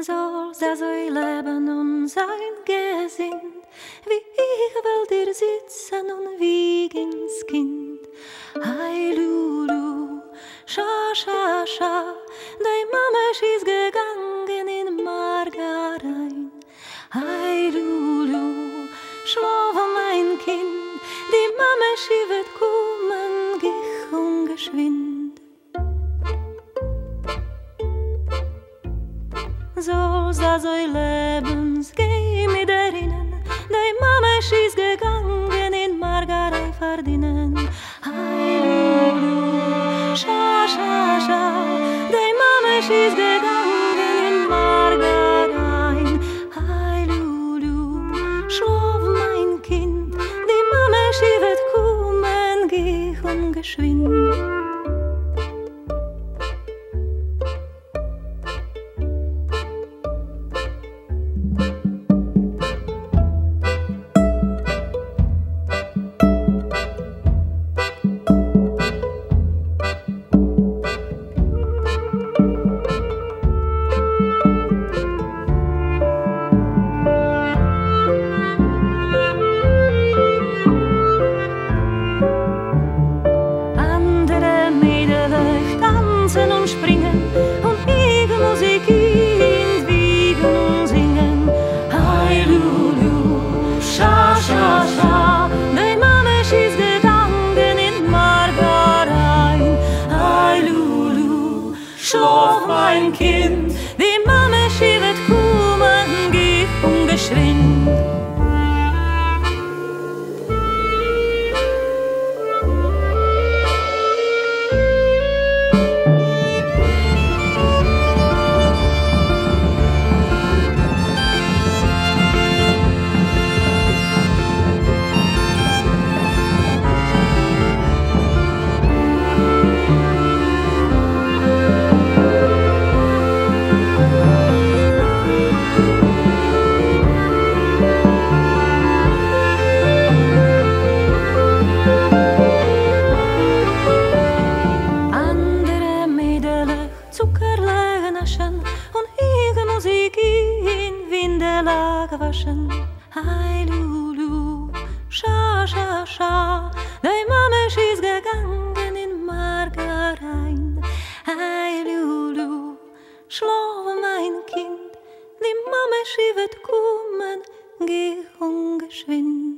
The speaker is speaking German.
soll das so leben und sein Gesinnt, wie ich will dir sitzen und wiegen's Kind. Hai Lulu, scha, scha, scha, dei Mama ist gegangen in Margarein. Hai Lulu, schlaf mein Kind, die Mama wird kommen, gich ungeschwind. Soll's da so lebens, geh mit erinnern, dei Mama ist gegangen in Margarei verdienen. Hai Lulu, scha, scha, scha, dei Mama ist gegangen in Margarei. Hai Lulu, schlaf mein Kind, die Mama wird kommen, geh ungeschwind. Und springen und ich Musik in wiegen und singen. Hai Lulu, scha, scha, scha, dei Mama ist gegangen in Margarein. Hai Lulu, schlaf mein Kind, die Mama wird kommen, geh ungeschwind. Und ihre Musik in Windelag waschen. Hai Lulu, scha, scha, scha, dei Mama ist gegangen in Margarein. Hai Lulu, schlaf mein Kind, die Mama wird kommen, geh ungeschwind.